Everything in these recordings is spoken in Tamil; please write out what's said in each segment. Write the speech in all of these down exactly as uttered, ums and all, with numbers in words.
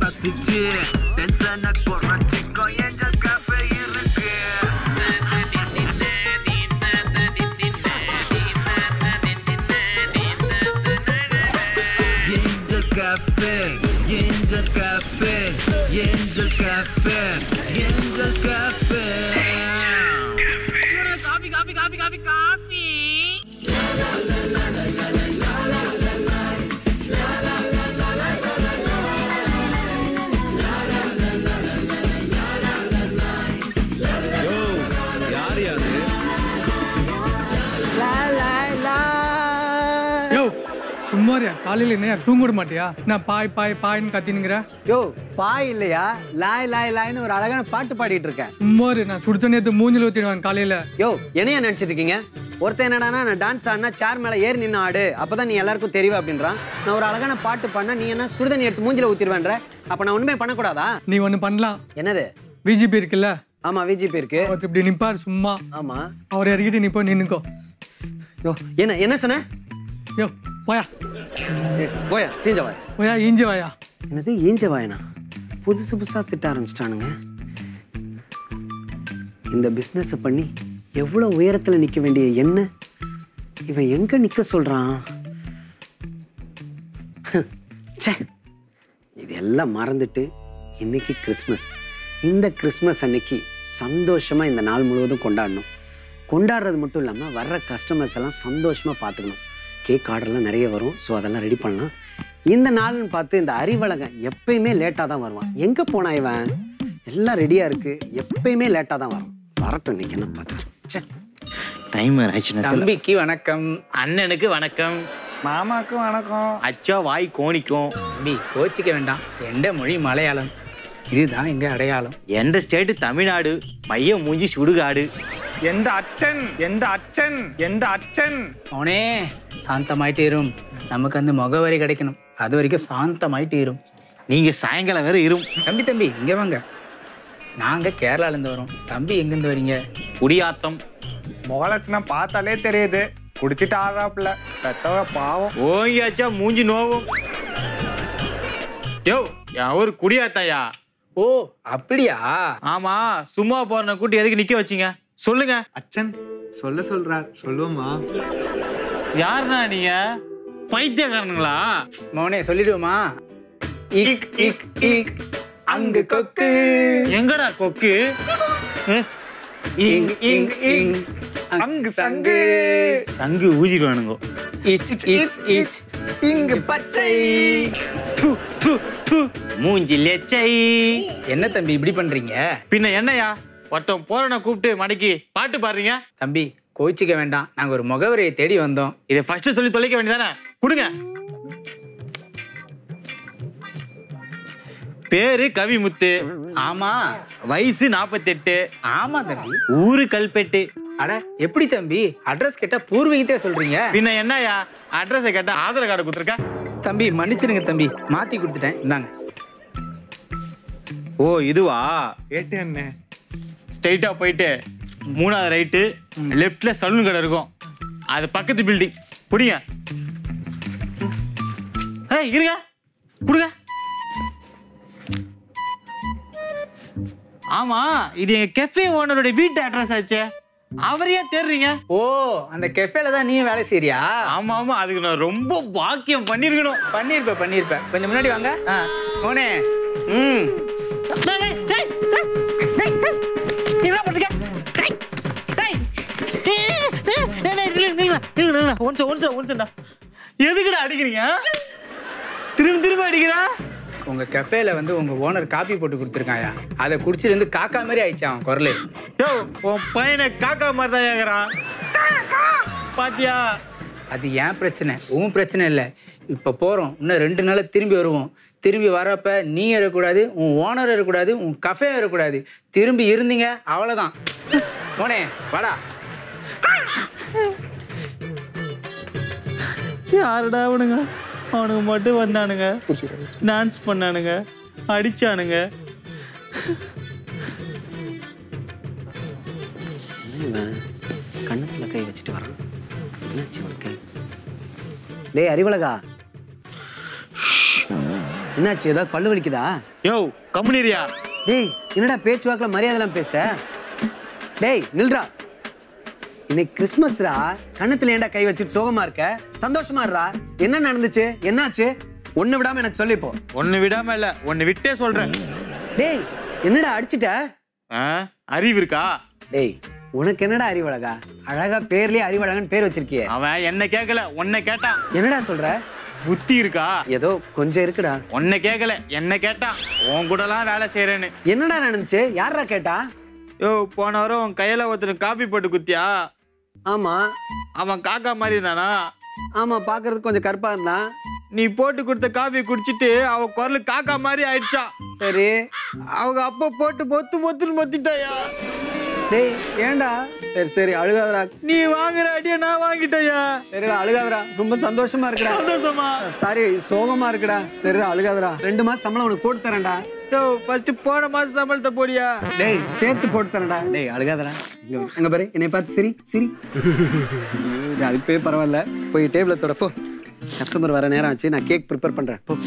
ரசிச்சு டென்ஷனை குறைச்சிக்கோ ஏஞ்சல் காஃபே இருக்கு. Angel Cafe, Angel Cafe, Angel Cafe, Angel Cafe. Coffee, coffee, coffee, coffee, coffee. La la la la la la la la la la la la la la la. Yo, யார் யாரு? La la la. Yo. சும்மாரியா காலையில் என்ன தூங்க விட மாட்டியா? நான் பாய் பாய் பாய்ன்னு கத்தினுங்கிற. யோ பாய் இல்லையா, லாய் லாய் லாய்னு ஒரு அழகான பாட்டு பாடிட்டு இருக்கேன். சும்மாரு, நான் சுடுத்த நேரத்து மூஞ்சில் ஊற்றிடுவேன் காலையில். யோ என்னையா நினச்சிட்டு இருக்கீங்க? ஒருத்தன் என்னடானா நான் டான்ஸ் ஆடினா சேர் மேலே ஏறி நின்று ஆடு, அப்போதான் நீ எல்லாருக்கும் தெரியும் அப்படின்றான். நான் ஒரு அழகான பாட்டு பண்ணா நீ என்ன சுடுதண்ணி எடுத்து மூஞ்சில ஊற்றிடுவேன்ற? அப்போ நான் ஒன்றுமே பண்ணக்கூடாதா? நீ ஒன்று பண்ணலாம். என்னது? பிஜேபி இருக்குல்ல? ஆமா விஜிபி இருக்கு. இப்படி நிப்பார் சும்மா. ஆமா அவர் இறக்கிட்டு நீ போய் நின்னுக்கோ. யோ என்ன என்ன சொன்ன? யோ போயா போயா தீஞ்ச வாயா. போயா ஈஞ்ச வாயா. என்னது ஈஞ்ச வாயனா? புதுசு புதுசாக திட்ட ஆரம்பிச்சிட்டானுங்க. இந்த பிஸ்னஸை பண்ணி எவ்வளோ உயரத்தில் நிற்க வேண்டிய என்ன இவன் எங்கே நிற்க சொல்கிறான்? சே, இதெல்லாம் மறந்துட்டு இன்னைக்கு கிறிஸ்மஸ். இந்த கிறிஸ்மஸ் அன்னைக்கு சந்தோஷமாக இந்த நாள் முழுவதும் கொண்டாடணும். கொண்டாடுறது மட்டும் இல்லாமல் வர்ற கஸ்டமர்ஸ் எல்லாம் சந்தோஷமாக பார்த்துக்கணும். கேக் ஆர்டர்லாம் நிறைய வரும், ஸோ அதெல்லாம் ரெடி பண்ணலாம். இந்த நாள்னு பார்த்து இந்த அறிவழகன் எப்பயுமே லேட்டாக தான் வருவான். எங்கே போனா இவன்? எல்லாம் ரெடியாக இருக்குது, எப்பயுமே லேட்டாக தான் வரும். வரட்டும், இன்னைக்கு என்ன பார்த்தாரு. சே டைம் ஆயிடுச்சு. தம்பிக்கு வணக்கம், அண்ணனுக்கு வணக்கம், மாமாக்கு வணக்கம். அச்சா வாய் கோணிக்கும். தம்பி கோச்சிக்க வேண்டாம், எந்த மொழி மலையாளம், இதுதான் எங்க அடையாளம். எந்த ஸ்டேட்டு தமிழ்நாடு, மைய மூஞ்சி சுடுகாடு. எந்த அச்சன் எந்த அச்சன் எந்த அச்சன். அவனே சாந்தமாயிட்டு இரும், நமக்கு அந்த முகவரி கிடைக்கணும், அது வரைக்கும் சாந்தமாயிட்டு இரும். நீங்க சாயங்காலம் வேற இரும். தம்பி தம்பி இங்க வாங்க, நாங்க கேரளால இருந்து வரோம். தம்பி எங்க இருந்து வரீங்க? குடியாத்தம். முகலட்சணம் பார்த்தாலே தெரியுது, குடிச்சிட்டு ஆறாப்புல பெத்தவ பாவம். ஓங்கியாச்சா மூஞ்சி நோவும். யோ என் ஒரு குடியாத்தாயா. ஓ அப்படியா? ஆமா, சும்மா போறன கூட்டி எதுக்கு நிக்க வச்சீங்க சொல்லுங்க. அச்சன் சொல்ல சொல்றார், சொல்லுவோமா? யாருண்ணா நீங்க? பைத்தியக்காரனுங்களா? மோனே சொல்லிடுவோமா? இக் இக் இக் அங்கு கொக்கு. எங்கடா கொக்கு? இங் இங் இங் அங்கு சங்கு. சங்கு ஊதிடுவானுங்க. இச் இச் இச் இங்கு பச்சை. து து து மூஞ்சி லெச்சை. என்ன தம்பி இப்படி பண்றீங்க? பின்ன என்னையா, ஒருத்தன் போறனை கூப்பிட்டு மடக்கி பாட்டு பாடுறீங்க? தம்பி கோச்சிக்க வேண்டாம், நாங்க ஒரு முகவரியை தேடி வந்தோம். இதை ஃபர்ஸ்ட் சொல்லி தொலைக்க வேண்டியதானே? கொடுங்க. பேரு கவிமுத்து. ஆமா. வயசு நாற்பத்தி எட்டு. ஆமா தம்பி. ஊரு கல்பெட்டு. அட எப்படி தம்பி அட்ரஸ் கேட்டா பூர்வீகத்தே சொல்றீங்க? பின்ன என்னயா, அட்ரஸை கேட்டா ஆதார் கார்டு கொடுத்துருக்க. தம்பி மன்னிச்சிருங்க தம்பி, மாத்தி கொடுத்துட்டேன், இந்தாங்க. ஓ இதுவா? கேட்டு என்ன? ஸ்ட்ரைட்டா போயிட்டு மூணாவது ரைட்டு, லெஃப்ட்ல சலூன் கடை இருக்கும், அது பக்கத்து பில்டிங். புடிங்க. ஏய் இருங்க, கொடுங்க. ஆமா, இது எங்க கெஃபே ஓனரோட வீட்டு அட்ரஸ் ஆச்சு. அவரையே தேடுறீங்க? ஓ அந்த கெஃபேல தான் நீ வேலை செய்றியா? ஆமா ஆமா, அதுக்கு நான் ரொம்ப பாக்கியம் பண்ணிருக்கணும். பண்ணிருப்ப பண்ணிருப்ப கொஞ்சம் முன்னாடி வாங்க. போனே. ம் எதுக்குடா அடிக்கிறீங்க? திரும்ப திரும்ப அடிக்கிறா? உங்க கெஃபேல வந்து உங்க ஓனர் காப்பி போட்டு கொடுத்துருக்காயா, அதை குடிச்சிட்டு வந்து காக்கா மாதிரி ஆயிடுச்சு அவன் குரலு. யோ உன் பையனை காக்கா மாதிரி தான் கேக்குறான் பாத்தியா? அது ஏன் பிரச்சனை, உன் பிரச்சனை இல்லை. இப்போ போகிறோம், இன்னும் ரெண்டு நாளில் திரும்பி வருவோம். திரும்பி வரப்ப நீ இருக்கக்கூடாது, உன் ஓனர் இருக்கக்கூடாது, உன் கஃபே இருக்கக்கூடாது. திரும்பி இருந்தீங்க அவ்வளோதான். போனே வாடா. யாருடா அவனுங்க? அவனுங்க மட்டும் வந்தானுங்க, டான்ஸ் பண்ணானுங்க, அடிச்சானுங்க. கண்ணத்துல கை வச்சுட்டு வரான். என்னாச்சு உனக்கு? டேய் அறிவழகா, என்னாச்சு ஏதாவது பல்லு வலிக்குதா? யோ கம்முனிரியா. டேய் என்னடா பேச்சுவாக்கில் மரியாதைலாம் பேசிட்ட? டேய் நில்றா. இன்னைக்கு கிறிஸ்மஸ்ரா, கண்ணத்துல ஏன்டா கை வச்சுட்டு சோகமா இருக்க? சந்தோஷமா இருடா. என்ன நடந்துச்சு? என்னாச்சு? ஒண்ணு விடாம எனக்கு சொல்லிப்போ. ஒன்னு விடாம இல்ல, ஒன்னு விட்டே சொல்றேன். டேய் என்னடா அடிச்சிட்ட? அறிவு இருக்கா? டேய் உனக்கு என்னடா அறிவழகா? அழகா பேர்லயே அறிவழகன்னு பேர் வச்சிருக்கியே. அவன் என்ன கேட்கல, உன்னை கேட்டான். என்னடா சொல்ற? புத்தி இருக்கா? ஏதோ கொஞ்சம் இருக்குடா. உன்னை கேட்கல, என்ன கேட்டான். உன் கூட எல்லாம் வேலை செய்யறேன்னு. என்னடா நடந்துச்சு? யாரா கேட்டா? யோ போன வாரம் உன் கையில ஒருத்தர் காப்பி போட்டு குத்தியா? ஆமா. அவன் காக்கா மாதிரி இருந்தானா? ஆமா, பாக்குறதுக்கு கொஞ்சம் கருப்பா இருந்தான். நீ போட்டு கொடுத்த காஃபி குடிச்சிட்டு அவ குரல் காக்கா மாதிரி ஆயிடுச்சான். சரி, அவங்க அப்ப போட்டு பொத்து பொத்துன்னு பொத்திட்டாயா. டேய் ஏண்டா? சரி சரி அழுகாதடா. நீ வாங்குற அடிய நான் வாங்கிட்டயா. சரி அழுகாதடா. ரொம்ப சந்தோஷமா இருக்குடா. சந்தோஷமா? சாரி சோகமா இருக்குடா. சரி அழுகாதடா. ரெண்டு மாசம் சம்பளம் உனக்கு போட்டு தரேன்டா. யோ ஃபர்ஸ்ட் போன மாசம் சம்பளத்தை போடியா. டேய் சேர்த்து போட்டு தரேன்டா. டேய் அழுகாதடா. இங்க அங்க பாரு, என்னை பார்த்து சரி சரி. இது அதுக்கு பரவாயில்ல. போய் டேபிள தொட போ. கஸ்டமர் வர நேரம் ஆச்சு, நான் கேக் ப்ரிப்பேர் பண்றேன் போ.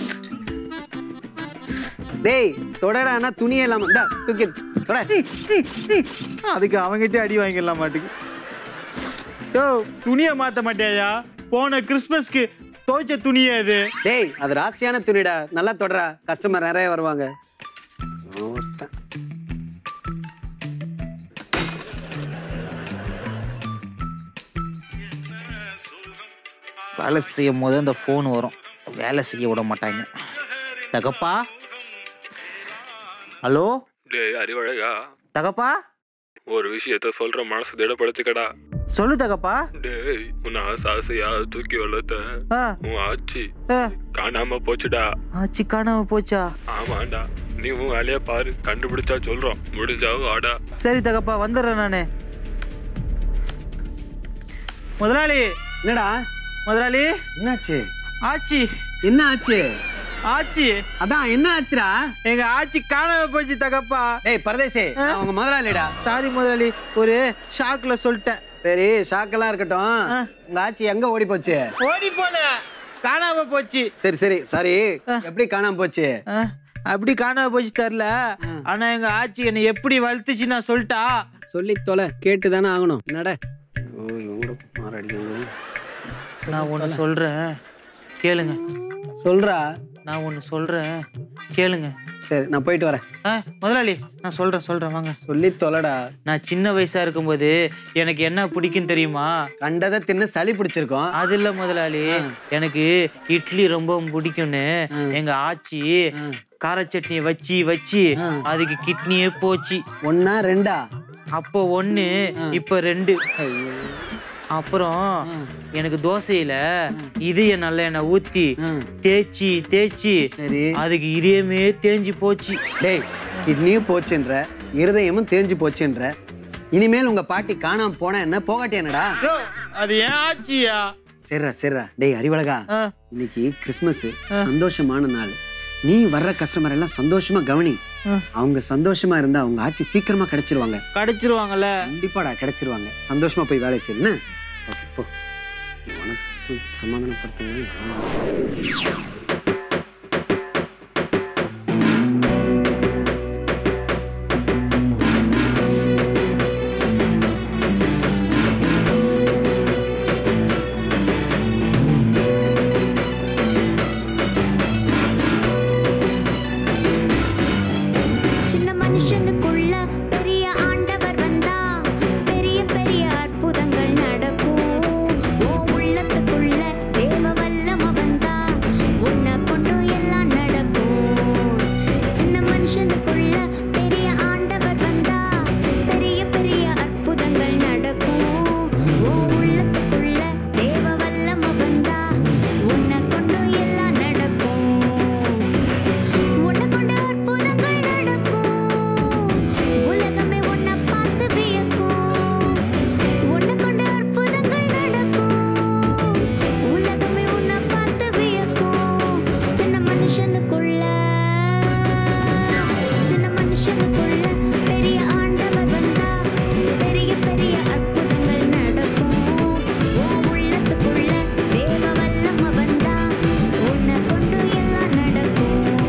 டேய் தொடடானா துணியே இல்லாம டா தூக்கி தொட. அதுக்கு அவங்கிட்டே அடி வாங்கிடலாம் மாட்டுக்கு. யோ துணியை மாத்த மாட்டியா? போன கிறிஸ்மஸ்க்கு துவைச்ச துணியே அது. டேய் அது ராசியான துணிடா, நல்லா தொடரா. கஸ்டமர் நிறைய வருவாங்க. வேலை செய்யும் போது அந்த ஃபோன் வரும், வேலை செய்ய விட மாட்டாங்க. தகப்பா, ஹலோ. டேய் அறிவழகா, தகப்பா ஒரு விஷயத்த சொல்ற, மனசு திடப்படுத்திக்கடா. சொல்லு தகப்பா. டேய் உன் ஆசாசையா தூக்கி வளர்த்த உன் ஆச்சி காணாம போச்சுடா. ஆச்சி காணாம போச்சா? ஆமாண்டா. நீ உன் வேலைய பாரு, கண்டுபிடிச்சா சொல்றோம், முடிஞ்சாவும் ஆடா. சரி தகப்பா, வந்துடுறேன் நானு. முதலாளி. என்னடா முதலாளி? என்னாச்சு? ஆச்சி. என்ன ஆச்சு? ஆச்சி அதான் என்ன ஆச்சுடா? எங்க ஆச்சி காணாம போச்சு தகப்பா. டேய் பரதேசி, அவங்க முதலாளிடா. சாரி முதலாளி, ஒரு ஷாக்ல சொல்லிட்டேன். சரி ஷாக்கெல்லாம் இருக்கட்டும். உங்க ஆச்சி எங்க ஓடி போச்சு? ஓடி போல, காணாம போச்சு. சரி சரி சாரி, எப்படி காணாம போச்சு? அப்படி காணாம போச்சு தெரியல. ஆனா எங்க ஆச்சி என்னை எப்படி வளர்த்துச்சு நான் சொல்லிட்டா. சொல்லி தொலை, கேட்டு தானே ஆகணும். என்னடா ஓ இவங்க மாறடிக்காங்களே. நான் ஒன்று சொல்றேன் கேளுங்க. சொல்றா. நான் ஒன்று சொல்றேன் கேளுங்க. சரி நான் போயிட்டு வரேன். முதலாளி நான் சொல்றேன் சொல்றேன் வாங்க. சொல்லி தொலைடா. நான் சின்ன வயசா இருக்கும்போது எனக்கு என்ன பிடிக்கும் தெரியுமா? கண்டதை தின்னு சளி பிடிச்சிருக்கோம். அது இல்ல முதலாளி, எனக்கு இட்லி ரொம்ப பிடிக்கும்னு எங்க ஆச்சி கார சட்னியை வச்சு வச்சு அதுக்கு கிட்னியே போச்சு. ஒன்னா ரெண்டா? அப்போ ஒண்ணு, இப்ப ரெண்டு. அப்புறம் எனக்கு தோசையில இதய நல்ல எண்ணெய் ஊத்தி தேய்ச்சி தேய்ச்சி அதுக்கு இதயமே தேஞ்சு போச்சு. டேய் கிட்னியும் போச்சுன்ற, இருதயமும் தேஞ்சு போச்சுன்ற. இனிமேல் உங்க பாட்டி காணாம போனா என்ன, போகாட்டி என்னடா? அது ஏன் ஆச்சியா? சரிடா சரிடா. டேய் அறிவழகா, இன்னைக்கு கிறிஸ்மஸ், சந்தோஷமான நாள். நீ வர்ற கஸ்டமர் எல்லாம் சந்தோஷமா கவனி. அவங்க சந்தோஷமா இருந்தா அவங்க ஆட்சி சீக்கிரமா கிடைச்சிருவாங்க. கிடைச்சிருவாங்கல்ல? கண்டிப்பாடா கிடைச்சிருவாங்க. சந்தோஷமா போய் வேலை செய்யணும். ஓகே போ. சமாதானப்படுத்துங்க. உன்னை கொண்டு எல்லாம் நடக்கும்.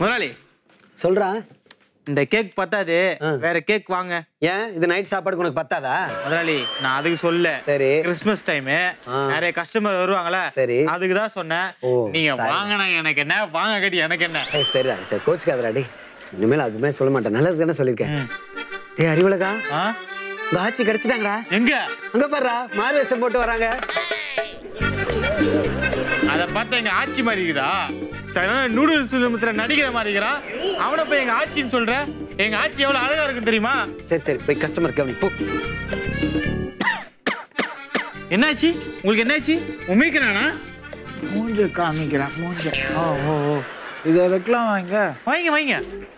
முதலாளி சொல்றா. இந்த கேக் பத்தாது, வேற கேக் வாங்க. ஏன் இது நைட் சாப்பாடுக்கு உனக்கு பத்தாதா? முதலாளி நான் அதுக்கு சொல்ல. சரி. கிறிஸ்மஸ் டைம் நிறைய கஸ்டமர் வருவாங்களா? சரி. அதுக்கு தான் சொன்னேன். நீங்க வாங்கினா எனக்கு என்ன, வாங்க கட்டி எனக்கு என்ன. சரிடா சரி, கோச்சுக்காதடாடி. இனிமேல் அதுமே சொல்ல மாட்டேன், நல்லது தானே சொல்லியிருக்கேன். டேய் அறிவழகா, உங்க ஆச்சி கிடைச்சிட்டாங்கடா. எங்க? அங்க பாருடா, மாறு வேஷம் போட்டு வராங்க. அத பார்த்தா எங்க ஆச்சி மாதிரி இருக்குதா? சரியான நூடுல்ஸ் ஃபிலிம்ல நடிக்கிற மாதிரி இருக்கிறான். அவனை போய் எங்க ஆச்சின்னு சொல்ற? எங்க ஆச்சி எவ்வளவு அழகா இருக்குன்னு தெரியுமா? சரி சரி, போய் கஸ்டமர் கவனி போ. என்னாச்சு உங்களுக்கு? என்னாச்சு? உமிக்கிறானா? மூஞ்ச காமிக்கிறான் மூஞ்ச. ஓ ஓ ஓ, இதை வைக்கலாம். வாங்க வாங்க வாங்க.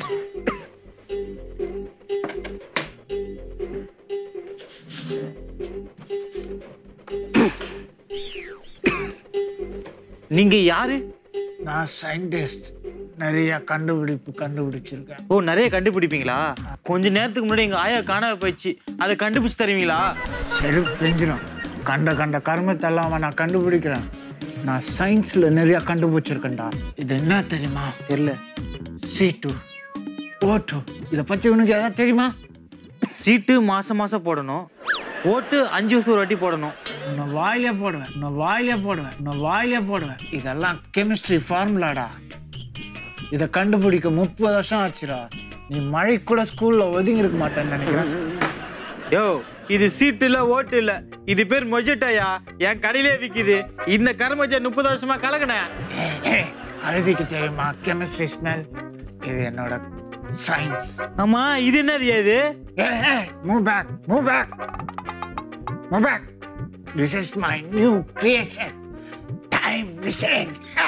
நீங்க யாரு? நான் சயின்டிஸ்ட், நிறைய கண்டுபிடிப்பு கண்டுபிடிச்சிருக்கேன். ஓ, நிறைய கண்டுபிடிப்பீங்களா? கொஞ்ச நேரத்துக்கு முன்னாடி எங்க ஆயா காணாம போயிடுச்சு, அதை கண்டுபிடிச்சு தருவீங்களா? சரி பெஞ்சிடும். கண்ட கண்ட கர்மத்தெல்லாம் நான் கண்டுபிடிக்கிறேன். நான் சயின்ஸ்ல நிறைய கண்டுபிடிச்சிருக்கேன்டா. இது என்ன தெரியுமா? தெரியல. சீட்டு ஓட்டு, இதை பத்தி உனக்கு எதாவது தெரியுமா? சீட்டு மாசம் மாசம் போடணும், ஓட்டு அஞ்சு வருஷம் ஒரு வாட்டி போடணும். உன்னை வாயிலே போடுவேன், உன்னை வாயிலே போடுவேன், உன்னை வாயிலே போடுவேன். இதெல்லாம் கெமிஸ்ட்ரி ஃபார்முலாடா. இதை கண்டுபிடிக்க முப்பது வருஷம் ஆச்சுடா. நீ மழை கூட ஸ்கூல்ல ஒதுங்கி இருக்க மாட்டேன்னு நினைக்கிறேன். யோ, இது சீட்டு இல்ல, ஓட்டு இல்ல, இது பேர் மொஜட்டாயா. என் கடையிலே விக்குது. இந்த கருமஜா முப்பது வருஷமா கலக்கின. அழுதிக்கு தெரியுமா கெமிஸ்ட்ரி ஸ்மெல்? இது என்னோட சயின்ஸ். ஆமா, இது என்னது? இது move back, move back, move back. This is my new creation, time machine.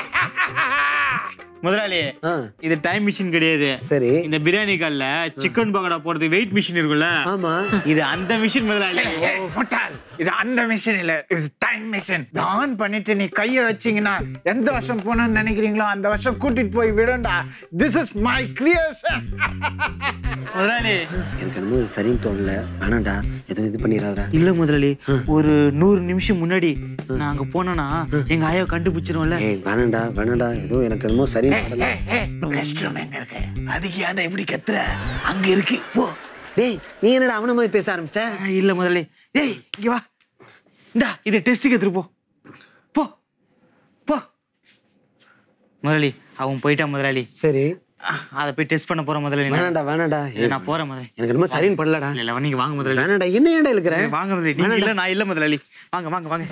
முதலாளி, இது டைம் மிஷின் கிடையாது. சரி. இந்த பிரியாணி கால்ல சிக்கன் பக்கோடா போடுறது வெயிட் மிஷின் இருக்குல்ல? ஆமா. இது அந்த மிஷின் முதலாளி. முட்டாள், இது அந்த மிஷின் இல்ல, இது டைம் மிஷின். ஆன் பண்ணிட்டு நீ கைய வச்சீங்கன்னா எந்த வருஷம் போகணும்னு நினைக்கிறீங்களோ அந்த வருஷம் கூட்டிட்டு போய் விடுண்டா. This is my creation. முதலாளி, எனக்கு என்னமோ இது சரின்னு தோணல. வேணாண்டா, எதுவும் இது பண்ணிடாதடா. இல்ல முதலாளி, ஒரு நூறு நிமிஷம் முன்னாடி நான் அங்க போனேன்னா எங்க ஆயா கண்டுபிடிச்சிருவோம்ல. ஏய் வேணாண்டா வேணாண்டா, எதுவும் எனக்கு என்னமோ சரின்னு தோணல. ரெஸ்ட்ரூம் எங்க இருக்கு? அதுக்கு ஏன்டா இப்படி கத்துற? அங்க இருக்கு, போ. டேய், நீ என்னடா அவன மாதிரி பேச ஆரம்பிச்ச? இல்ல முதலாளி. டேய் இங்க வா, இந்தா இதை டெஸ்ட்டுக்கு எடுத்துட்டு போ. போ போ முதலாளி. அவன் போயிட்டான் முதலாளி. சரி, அதை போய் டெஸ்ட் பண்ண போறேன் முதலாளி. வேணாண்டா வேணாண்டா, நான் போறேன் முதலாளி. எனக்கு என்னமோ சரின்னு படலடா. இல்ல நீங்க வாங்க முதலாளி. வேணாண்டா, என்ன ஏன்டா இருக்கிற? வாங்க முதலாளி. நீங்க இல்ல, நான் இல்ல முதலாளி. வாங்க வாங்க வாங்க.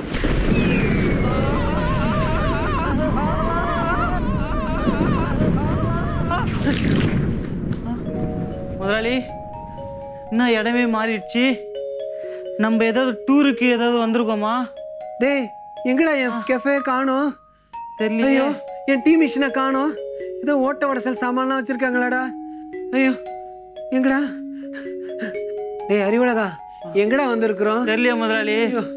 முதலாளி, என்ன இடமே மாறிடுச்சு. நம்ம ஏதாவது டூருக்கு ஏதாவது வந்திருக்கோமா? டேய், எங்கடா என் கெஃபே காணோம்? தெரியல. ஐயோ, என் டீ மிஷினை காணோம். ஏதோ ஓட்ட உடசல் சாமான்லாம் வச்சிருக்காங்களாடா. ஐயோ, எங்கடா? டேய் அறிவழகா, எங்கடா வந்திருக்கிறோம்? தெரியல முதலாளி.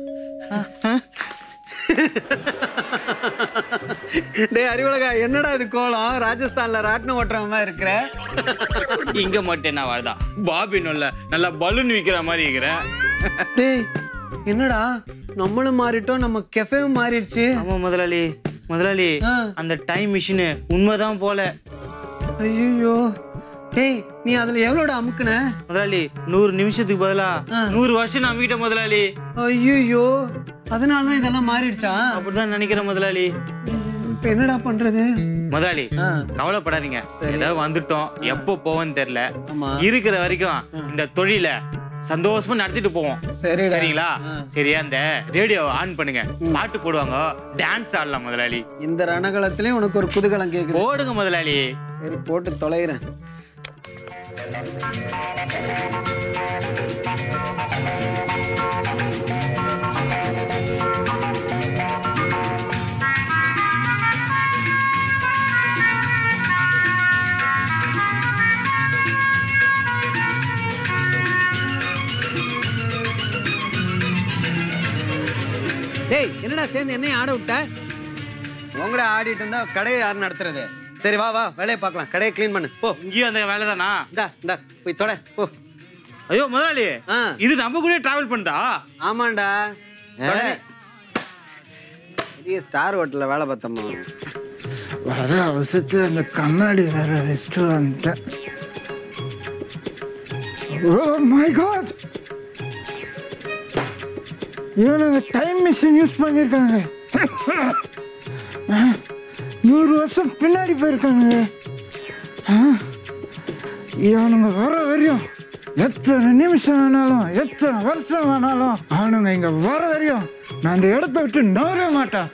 டேய் அறிவழகா, என்னடா இது கோலம்? ராஜஸ்தான்ல ராட்டினம் ஓட்டுறவமா இருக்கிற. இங்க மட்டும் என்ன வாழ்தா? பாபின் இல்ல, நல்லா பலூன் விக்கிற மாதிரி இருக்கிற. டேய் என்னடா, நம்மளும் மாறிட்டோம், நம்ம கெஃபேவும் மாறிடுச்சு. ஆமா முதலாளி. முதலாளி, அந்த டைம் மிஷின் உண்மைதான் போல. ஐயோ, டேய் நீ அதுல எவ்வளோட அமுக்குன? முதலாளி, நூறு நிமிஷத்துக்கு பதிலா நூறு வருஷம் நான் அமுக்கிட்டேன் முதலாளி. ஐயோ, அதனாலதான் இதெல்லாம் மாறிடுச்சா? அப்படிதான் நினைக்கிறேன் முதலாளி. இப்ப என்னடா பண்றது? முதலாளி கவலைப்படாதீங்க, ஏதாவது வந்துட்டோம், எப்போ போவோன்னு தெரியல. இருக்கிற வரைக்கும் இந்த தொழில சந்தோஷமா நடத்திட்டு போவோம். சரிங்களா? சரியா? இந்த ரேடியோவை ஆன் பண்ணுங்க, பாட்டு போடுவாங்க, டான்ஸ் ஆடலாம் முதலாளி. இந்த ரணகலத்திலயும் உனக்கு ஒரு குதூகலம் கேக்குது. போடுங்க முதலாளி. சரி, போட்டு தொலைகிறேன். டேய் என்னடா சேர்ந்து என்னையும் ஆட விட்ட? உங்கட ஆடிட்டு இருந்தா கடையை யார் நடத்துறது? சரி வா வா, வேலையை பார்க்கலாம். கடையை கிளீன் பண்ணு போ. இங்கேயும் அந்த வேலை தானா? இந்தா இந்தா போய் தொட போ. ஐயோ முதலாளி, இது நம்ம கூட டிராவல் பண்ணுதா? ஆமாண்டா, பெரிய ஸ்டார் ஹோட்டல்ல வேலை பார்த்தோமா. வர அவசரத்தில் அந்த கண்ணாடி வேற வச்சுட்டு வந்துட்டேன். ஓ மை காட், இவனுங்க டைம் மிஷின் யூஸ் பண்ணியிருக்காங்க. நூறு வருஷம் பின்னாடி போயிருக்காங்க. இவனுங்க வர வரையும் எத்தனை நிமிஷம் வேணாலும் எத்தனை வருஷம் வேணாலும் அவனுங்க இங்க வர வரையும் நான் அந்த இடத்த விட்டு நவரவே மாட்டேன்.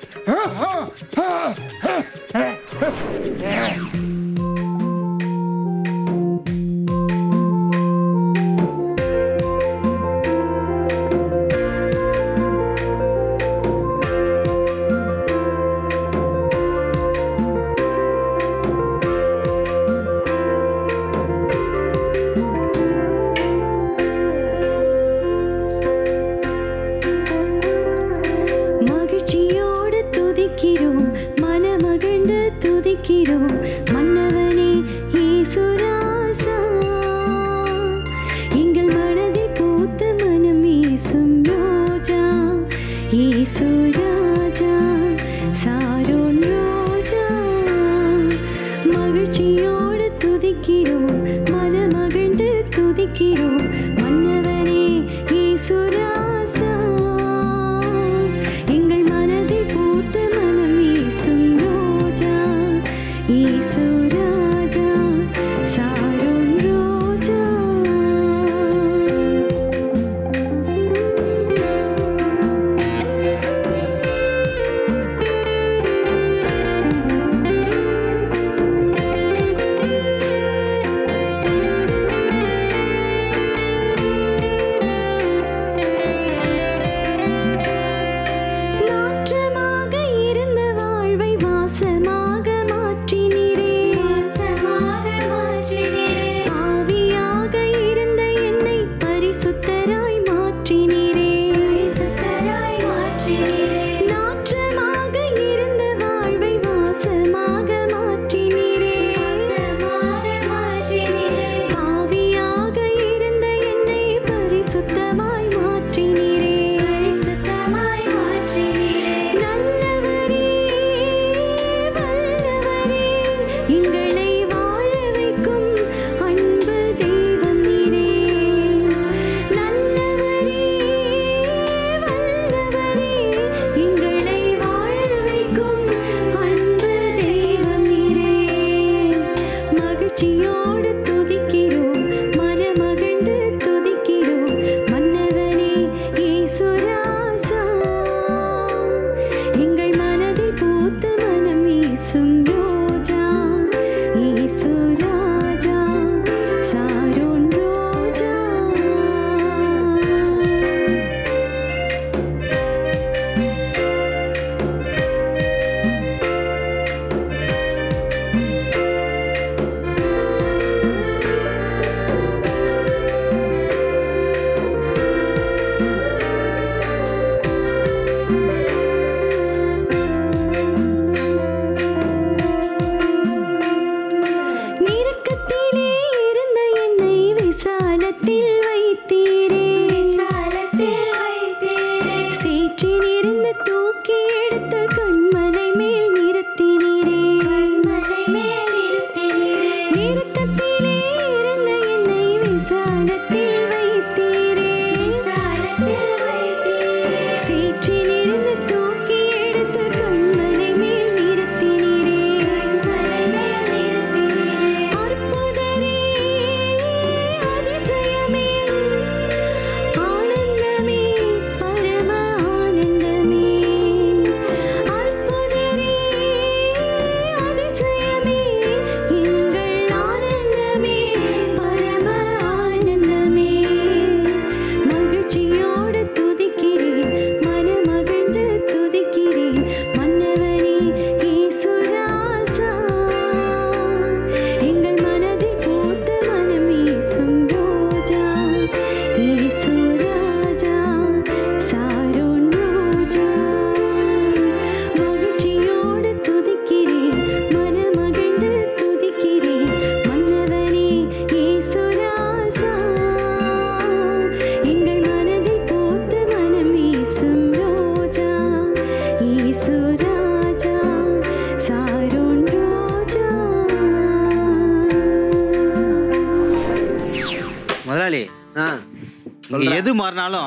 இங்க எது மாறினாலும்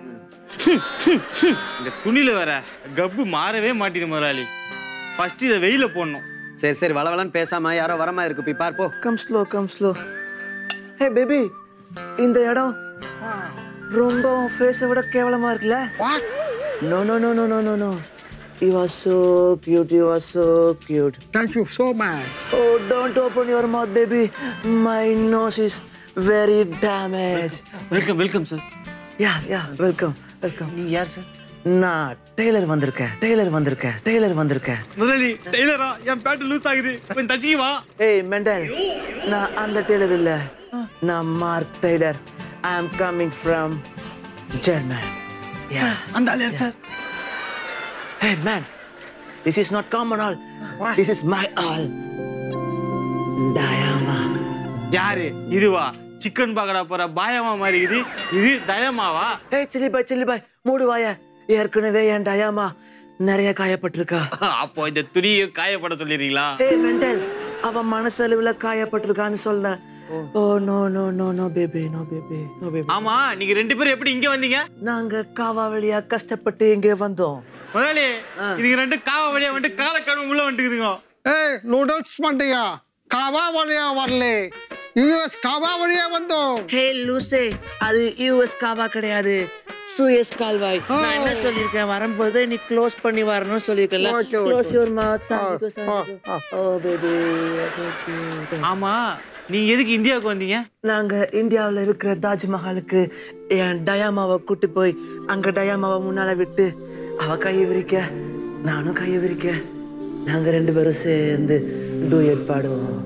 இந்த துணியில வேற கப்பு மாறவே மாட்டேது முதலாளி. ஃபர்ஸ்ட் இதை வெயில போடணும். சரி சரி வளவலன்னு பேசாம யாரோ வரமா இருக்கு போய் பார்ப்போ. Come slow come slow. Hey baby, இந்த இடம் ரொம்ப ஃபேஸை விட கேவலமா இருக்குல்ல? No no no no no no no. You are so cute, you are so cute. Thank you so much. Oh, don't open your mouth, baby. My nose is very damaged. Welcome welcome sir. Yeah, yeah, welcome, welcome. நீங்க யார் சார்? நான் டெய்லர் வந்திருக்கேன், டெய்லர் வந்திருக்கேன், டெய்லர் வந்திருக்கேன். முதலாளி டெய்லரா? என் பேண்ட் லூஸ் ஆகுது, கொஞ்சம் தச்சிக்கி வா. ஏய் மெண்டல், நான் அந்த டெய்லர் இல்ல, நான் Mark Taylor. I am coming from German. Yeah. அந்த ஆளு sir. Hey man, this is not common all. This is my all. Dayama. யாரு இதுவா? சிக்கன் பக்கடா போற பாயமா மாதிரி இது. இது டயமாவா? ஏய் சில்லி பாய், சில்லி பாய், மூடு வாய. ஏற்கனவே என் டயாமா நிறைய காயப்பட்டிருக்கா. அப்போ இந்த துணியை காயப்பட சொல்லிடுறீங்களா? ஏய் மெண்டல், அவ மனசளவுல காயப்பட்டிருக்கான்னு சொல்ல. Oh no no no no baby, no baby, no baby. ஆமா, நீங்க ரெண்டு பேரும் எப்படி இங்க வந்தீங்க? நாங்க காவா வழியா கஷ்டப்பட்டு இங்கே வந்தோம். முதலாளி இதுங்க ரெண்டு காவா வழியா வந்து கால கழுவு உள்ள வந்துக்குதுங்க. ஏய் நூடுல்ஸ் மண்டியா காவா வழியா வரலே, யூஎஸ் காவா வழியா வந்தோம். ஹே லூசே, அது யூஎஸ் காவா கிடையாது, சூயஸ் கால்வாய். நான் என்ன சொல்லிருக்கேன், வரும்போது நீ க்ளோஸ் பண்ணி வரணும்னு சொல்லிருக்கல. க்ளோஸ் யுவர் மவுத் சாந்திகோ சாந்திகோ. Oh baby. ஆமா, நீ எதுக்கு இந்தியாவுக்கு வந்தீங்க? நாங்க இந்தியாவில் இருக்கிற தாஜ்மஹாலுக்கு என் டயாமாவை கூட்டி போய் அங்க டயாமாவை முன்னால விட்டு அவ கையை விரிக்க நானும் கையை விரிக்க நாங்க ரெண்டு பேரும் சேர்ந்து டூயட் பாடுவோம்.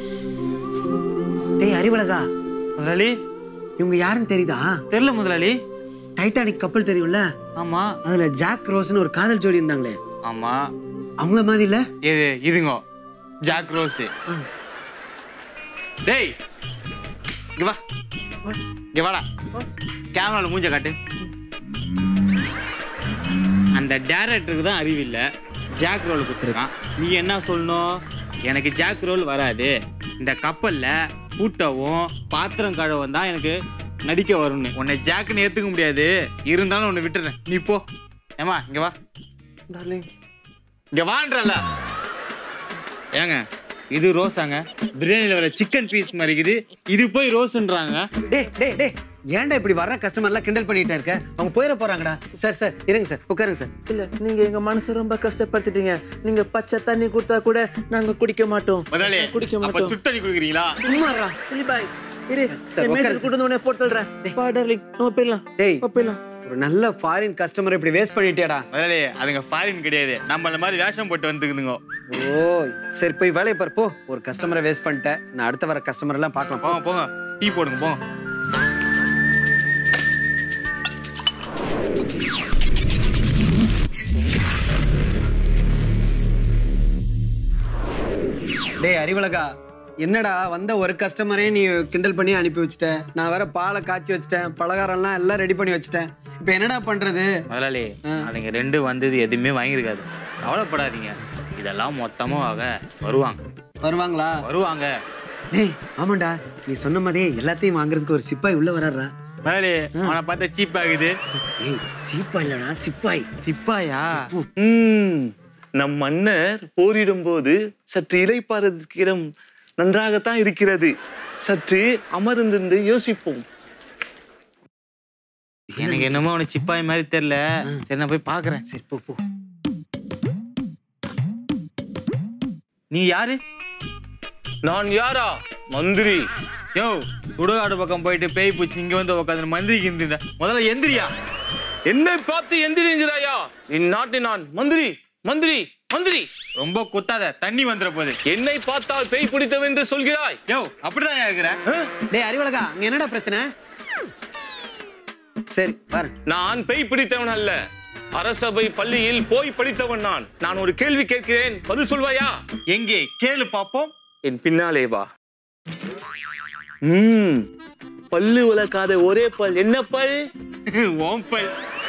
டேய் அறிவழகா, முதலாளி இவங்க யாருன்னு தெரியுதா? தெரியல முதலாளி. டைட்டானிக் கப்பல் தெரியும்ல? ஆமா. அதுல ஜாக் ரோஸ்னு ஒரு காதல் ஜோடி இருந்தாங்களே. ஆமா. அவங்கள மாதிரி இல்ல? எது இதுங்க ஜாக் ரோஸ். டேய் இங்க வா, இங்க வாடா, கேமரால மூஞ்ச காட்டு. அந்த டைரக்டருக்கு தான் அறிவில்ல, ஜாக் ரோல் கொடுத்துருக்கான். நீ என்ன சொல்லணும்? எனக்கு ஜாக் ரோல் வராது, இந்த கப்பல்ல கூட்டவும் பாத்திரம் கழுவும் தான் எனக்கு நடிக்க வரும்னு. உன்னை ஜாக்குன்னு ஏத்துக்க முடியாது, இருந்தாலும் உன்னை விட்டுறேன், நீ போ. ஏமா இங்க வா, இங்க வான்றல. ஏங்க இது ரோஸாங்க? பிரியாணில வர சிக்கன் பீஸ் மாதிரி இருக்குது, இது போய் ரோஸ்ன்றாங்க. டேய் டேய் டேய், ஏன்டா இப்படி வர்ற கஸ்டமர்லாம் கிண்டல் பண்ணிட்டே இருக்க? அவங்க போயிட போறாங்கடா. சார் சார் இருங்க சார், உட்காருங்க சார். இல்ல, நீங்க எங்க மனசு ரொம்ப கஷ்டப்படுத்திட்டீங்க. நீங்க பச்சை தண்ணி கொடுத்தா கூட நாங்க குடிக்க மாட்டோம். முதல்ல குடிக்க அப்ப மாட்டோம். சுத்தண்ணி குடுக்குறீங்களா? சும்மாடா சில்லி பாய். இரு, சார், என் மேல உட்காரு கூட்டு வந்து போட்டு விடுறேன். பா டார்லிங், நம்ம போயிடலாம். டேய் போயிடலாம். ஒரு நல்ல ஃபாரின் கஸ்டமர் இப்படி வேஸ்ட் பண்ணிட்டேடா. முதல்ல அதுங்க ஃபாரின் கிடையாது, நம்மள மாதிரி வேஷம் போட்டு வந்துக்குதுங்க. ஓ சரி, போய் வேலையை பாரு போ. ஒரு கஸ்டமரை வேஸ்ட் பண்ணிட்டேன், நான் அடுத்த வர கஸ்டமர் எல்லாம் பார்க்கலாம். போங்க போங்க, டீ போடுங்க போங்க. டேய் அறிவழகா, என்னடா வந்த ஒரு கஸ்டமரே நீ கிண்டல் பண்ணி அனுப்பி வச்சுட்ட. நான் வேற பாலை காய்ச்சி வச்சுட்டேன், பலகாரம்லாம் எல்லாம் ரெடி பண்ணி வச்சுட்டேன். இப்போ என்னடா பண்றது? முதலாளி அதுங்க ரெண்டு வந்தது எதுவுமே வாங்கியிருக்காது, கவலைப்படாதீங்க. இதெல்லாம் மொத்தமாக வருவாங்க. வருவாங்களா? வருவாங்க. டேய் ஆமாண்டா, நீ சொன்ன மாதிரியே எல்லாத்தையும் வாங்குறதுக்கு ஒரு சிப்பாய் உள்ள வராரா? முதலாளி அவனை பார்த்தா சீப் ஆகுது. ஏய் சீப்பா இல்லடா, சிப்பாய். சிப்பாயா? ம், நம் மன்னர் போரிடும் போது சற்று இளைப்பாறதுக்கு இடம் நன்றாகத்தான் இருக்கிறது. சற்று அமர்ந்திருந்து யோசிப்போம். எனக்கு என்னமோ அவனை சிப்பாய் மாதிரி தெரியல. சரி நான் போய் பாக்குறேன். சரி போ போ. நீ யாரு? நான் யாரா? மந்திரி. யோ சுடுகாடு பக்கம் போயிட்டு பேய் பூச்சி இங்க வந்து உட்காந்து மந்திரிக்கு இருந்த முதல்ல எந்திரியா. என்னை பார்த்து எந்திரிங்கிறாயா? இந்நாட்டு நான் மந்திரி மந்திரி மந்திரி. ரொம்ப குத்தாத, தண்ணி வந்துற போது. என்னை பார்த்தால் பேய் பிடித்தவன் என்று சொல்கிறாய்? யோ அப்படிதான் இருக்கிற. டேய் அறிவழகா, அங்க என்னடா பிரச்சனை? சரி பாரு, நான் பேய் பிடித்தவன் அல்ல, அரசபை பள்ளியில் போய் படித்தவன் நான். நான் ஒரு கேள்வி கேட்கிறேன், பதில் சொல்வாயா? எங்கே கேளு பாப்போம். என் பின்னாலே வா. ம், பல்லு விளக்காத ஒரே பல் என்ன பல்? ஓம் பல்.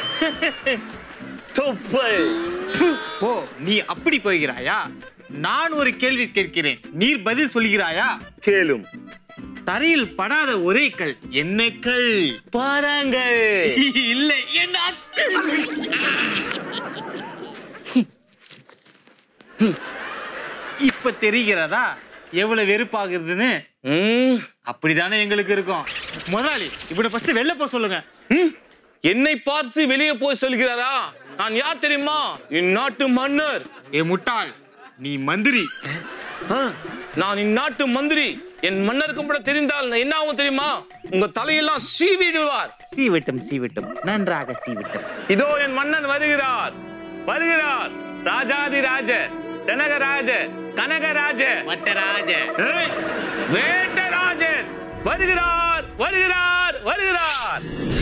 தொப்பல். போ, நீ அப்படி போகிறாயா? நான் ஒரு கேள்வி கேட்கிறேன், நீர் பதில் சொல்கிறாயா? கேளும். தரையில் படாத ஒரே கல் என்ன கல்? பாறாங்கல். இல்ல என்ன இப்ப தெரிகிறதா எவ்வளவு வெறுப்பாகுதுன்னு? அப்படிதானே எங்களுக்கு இருக்கும். முதலாளி இப்படி ஃபர்ஸ்ட் வெளில போக சொல்லுங்க. என்னை பார்த்து வெளியே போய் சொல்கிறாரா? நான் யார் தெரியுமா? இந்நாட்டு மன்னர். ஏ முட்டாள், நீ மந்திரி. நான் இந்நாட்டு மந்திரி. என் மன்னருக்கு கூட தெரிந்தால் என்ன ஆகும் தெரியுமா? உங்க தலையெல்லாம் சீவிடுவார். சீவிட்டும் சீவிட்டும் நன்றாக சீவிட்டும். இதோ என் மன்னன் வருகிறார் வருகிறார் ராஜாதி ராஜ கனகராஜ கனகராஜ வட்டராஜ வேட்டராஜன் வருகிறார் வருகிறார் வருகிறார்.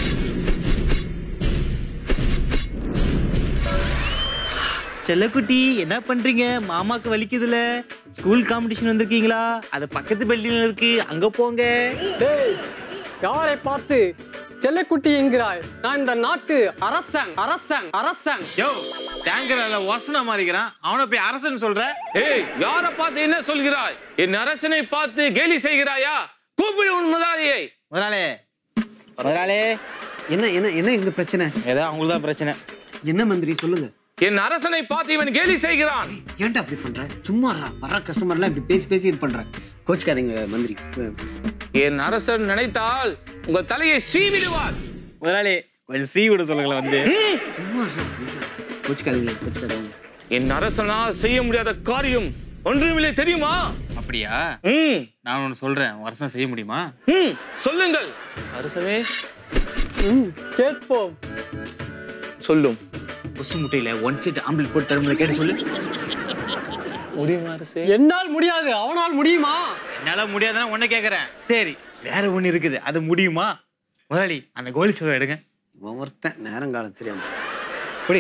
செல்லக்குட்டி என்ன பண்றீங்க? மாமாக்கு வலிக்குதுல? ஸ்கூல் காம்படிஷன் வந்திருக்கீங்களா? அது பக்கத்து பில்டிங்ல இருக்கு, அங்க போங்க. டேய், யாரை பார்த்து செல்லக்குட்டி என்கிறாய்? நான் இந்த நாட்டு அரசன் அரசன் அரசன். யோ, டேங்கர்ல வசன மாறிக்கிறான், அவனை போய் அரசன் சொல்ற? ஏய், யாரை பார்த்து என்ன சொல்கிறாய்? என் அரசனை பார்த்து கேலி செய்கிறாயா? கூப்பிடு உன் முதலாளியை. முதலாளி முதலாளி என்ன என்ன என்ன எங்க பிரச்சனை? ஏதோ அவங்களுக்கு தான் பிரச்சனை. என்ன மந்திரி சொல்லுங்க. என் அரசனை பார்த்து இவன் கேலி செய்கிறான். ஏன்டா அப்படி பண்ற? சும்மா வர கஸ்டமர்லாம் இப்படி பேசி பேசி இது பண்ற. கோச்சுக்காதீங்க மந்திரி. என் அரசன் நினைத்தால் உங்க தலையை சீவிடுவார். முதலாளி கொஞ்சம் சீ விட சொல்லுங்களேன் வந்து. சும்மா கோச்சுக்காதீங்க கோச்சுக்காதீங்க. என் அரசனால் செய்ய முடியாத காரியம் ஒன்றுமில்லை தெரியுமா? அப்படியா? ம் நான் ஒன்னு சொல்றேன், வருஷம் செய்ய முடியுமா? ம் சொல்லுங்கள் அரசனே. ம் கேட்போம். சொல்லும். கொசு முட்டையில ஒன் செட் ஆம்பிள் போட்டு தரும்போது கேட்டு சொல்லு. முடியுமா அரசே? என்னால் முடியாது, அவனால் முடியுமா? என்னால முடியாதுன்னா ஒன்ன கேக்குறேன். சரி, வேற ஒண்ணு இருக்குது, அது முடியுமா? முதலாளி அந்த கோலி சொல்ல எடுங்க. ஒவ்வொருத்தன் நேரங்காலம் தெரியாம புடி.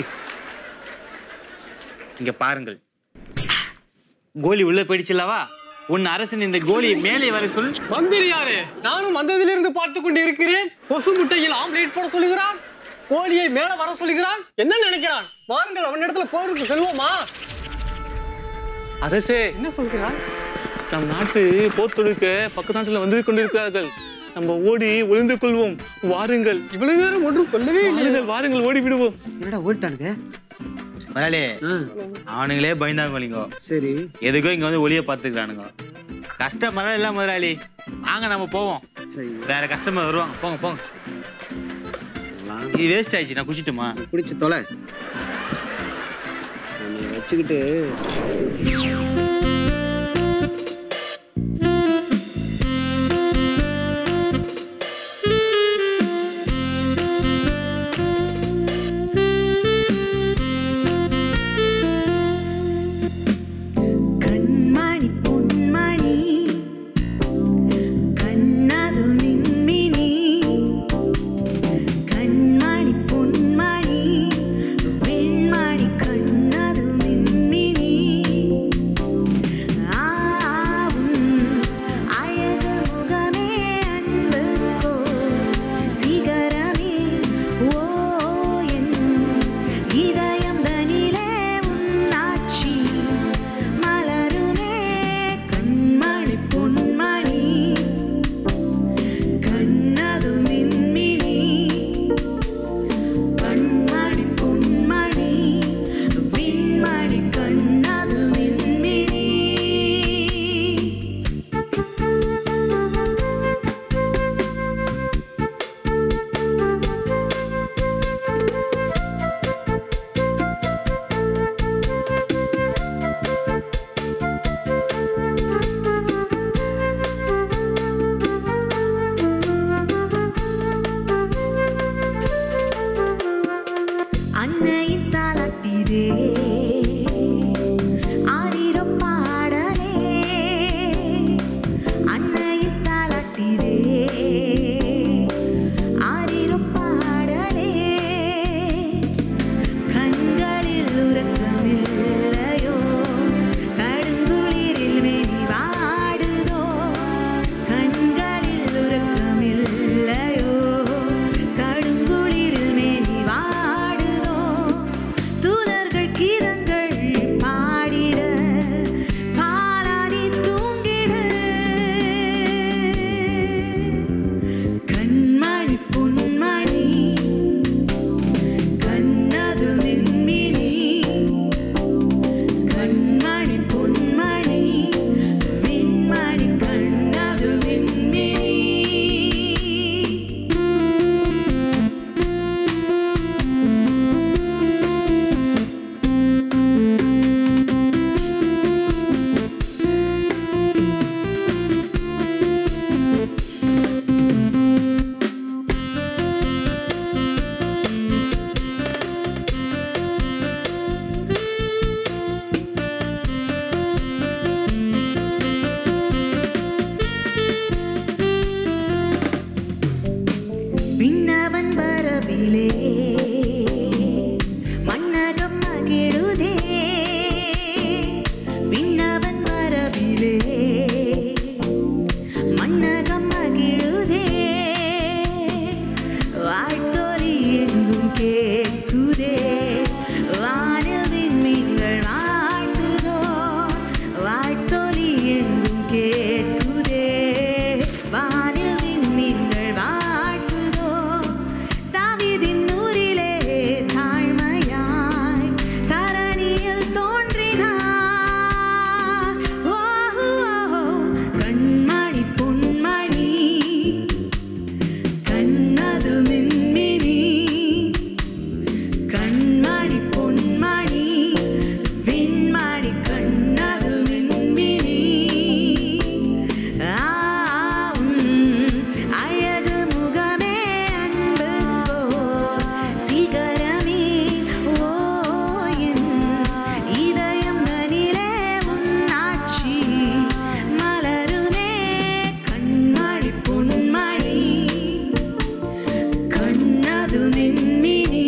இங்க பாருங்கள், கோலி உள்ள போயிடுச்சுல்லவா? உன் அரசன் இந்த கோலி மேலே வர சொல். மந்திரி யாரு? நானும் வந்ததிலிருந்து பார்த்து கொண்டு இருக்கிறேன். கொசு முட்டையில் ஆம்லேட் போட சொல்லுகிறான், கோழியை மேல வர சொல்லுகிறான். என்ன நினைக்கிறான்? வாருங்கள் அவன் இடத்துல போருக்கு செல்வோமா? அரசே, என்ன சொல்கிறான்? நம் நாட்டு போர் தொடுக்க பக்க நாட்டுல வந்து கொண்டிருக்கிறார்கள். நம்ம ஓடி ஒளிந்து கொள்வோம். வாருங்கள். இவ்வளவு நேரம் ஒன்றும் சொல்லவே இல்லை. வாருங்கள் ஓடி விடுவோம். என்னடா ஓடிட்டானுங்க? முதலாளி அவனுங்களே பயந்தாங்க. சரி, எதுக்கோ இங்க வந்து ஒளிய பாத்துக்கிறானுங்க. கஸ்டமர் இல்ல முதலாளி, வாங்க நம்ம போவோம். வேற கஸ்டமர் வருவாங்க, போங்க போங்க. இது வேஸ்ட் ஆயிடுச்சு, நான் குடிச்சிட்டுமா? குடிச்சு தொலை. வச்சுக்கிட்டு வெண்மணி கண்ணதில் மின்மினி கேட்குதே வானில் விண்மீன்கள் வாழ்த்துதோ தாவீதின் ஊரிலே தாழ்மையாய் தரணியில் தோன்றினார் ஓ கண்மணி பொன்மணி கண்ணதில் மின்மினி கண்மணி பொன்மணி விண்மணி கண்ணதில் மின்மினி அழகு முகமே அன்புக்கோ சிகரமே ஓ என் இதயம் தனிலே உன்னாட்சி மலருமே கண்மணி பொன்மணி கண்ணதில் மின்மினி